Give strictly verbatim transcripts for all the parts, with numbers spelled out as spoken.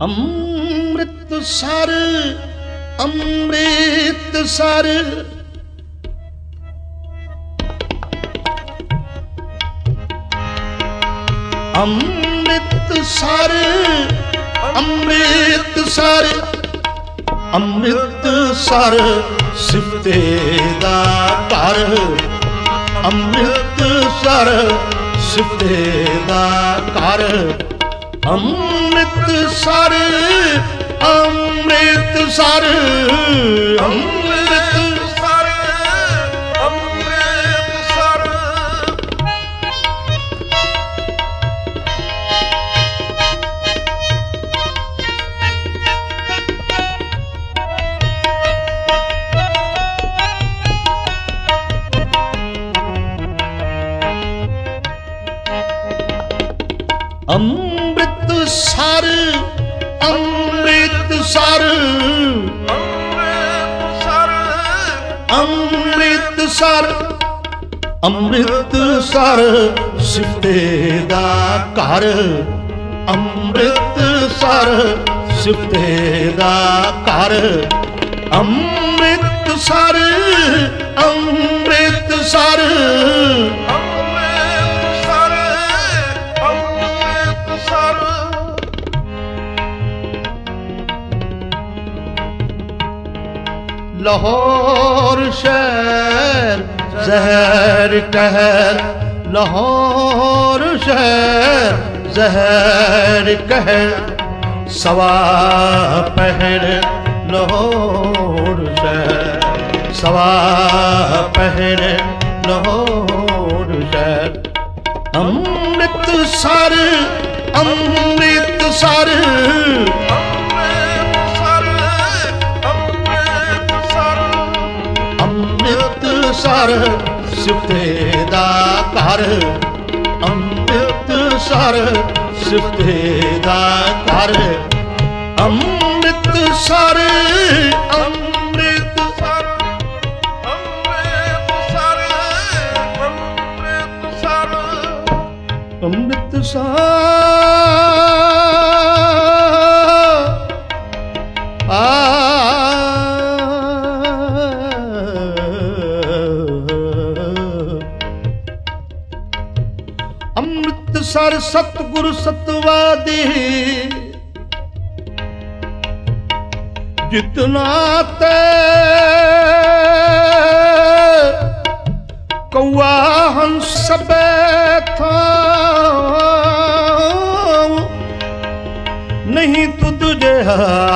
ਅੰਮ੍ਰਿਤਸਰ ਅੰਮ੍ਰਿਤਸਰ ਅੰਮ੍ਰਿਤਸਰ ਅੰਮ੍ਰਿਤਸਰ ਅੰਮ੍ਰਿਤਸਰ ਸਿਫਤੇ ਦਾ ਘਰ ਅੰਮ੍ਰਿਤਸਰ ਸਿਫਤੇ ਦਾ ਘਰ ਅੰਮ੍ਰਿਤਸਰ ਅੰਮ੍ਰਿਤਸਰ ਅੰਮ੍ਰਿਤਸਰ ਅੰਮ੍ਰਿਤਸਰ ਅੰਮ੍ਰਿਤਸਰ ਅੰਮ੍ਰਿਤਸਰ ਅੰਮ੍ਰਿਤਸਰ ਅੰਮ੍ਰਿਤਸਰ ਸਿਫਤੇ ਦਾ ਘਰ ਅੰਮ੍ਰਿਤਸਰ ਸਿਫਤੇ ਦਾ ਘਰ ਅੰਮ੍ਰਿਤਸਰ ਅੰਮ੍ਰਿਤਸਰ लाहौर शहर जहर कहर लाहौर शहर जहर कहर सवा पहर लाहौर शहर सवा पहर लाहौर शहर अमृतसर अमृतसर ਅੰਮ੍ਰਿਤਸਰ ਸਿਫਤੇ ਦਾ ਘਰ ਅੰਮ੍ਰਿਤਸਰ ਸਿਫਤੇ ਦਾ ਘਰ ਅੰਮ੍ਰਿਤਸਰ ਅੰਮ੍ਰਿਤਸਰ ਅੰਮ੍ਰਿਤਸਰ ਅੰਮ੍ਰਿਤਸਰ ਅੰਮ੍ਰਿਤਸਰ ਆ ਅੰਮ੍ਰਿਤਸਰ ਸਤਿਗੁਰ ਸਤਵਾਦੀ ਜਿਤਨਾ ਤੇ ਕੌਆ ਹੰਸ ਬੈਠਾ ਨਹੀਂ ਤੁਧ ਜਿਹਾ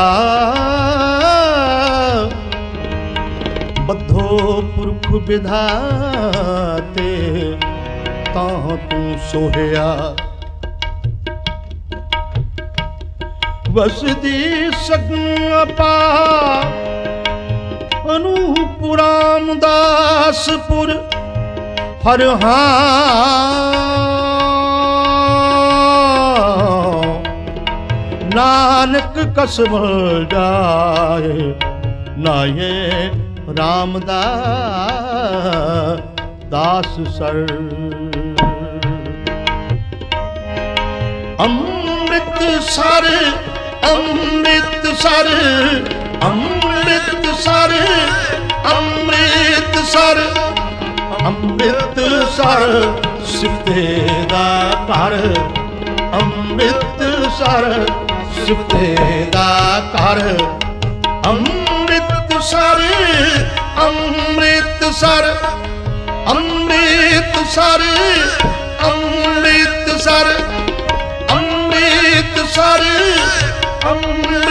ਬੱਧੋ ਪੁਰਖ ਵਿਧਾਤੇ ਤਾਂ ਤੂੰ ਸੋਹਿਆ ਵਸਦੀ ਸਗਨ ਪਾ ਅਨੂਪੁਰਾਮ ਦਾਸਪੁਰ ਹਰ ਹਾਂ ਨਾਨਕ ਕਸਮ ਜਾਏ ਨਾਏ ਰਾਮਦਾਸ दास सर अमृतसर अमृतसर अमृतसर अमृतसर अमृतसर सिफते दा घर अमृतसर सिफते दा घर अमृतसर अमृतसर ਅੰਮ੍ਰਿਤਸਰ ਅੰਮ੍ਰਿਤਸਰ ਅੰਮ੍ਰਿਤਸਰ ਅੰਮ੍ਰਿਤਸਰ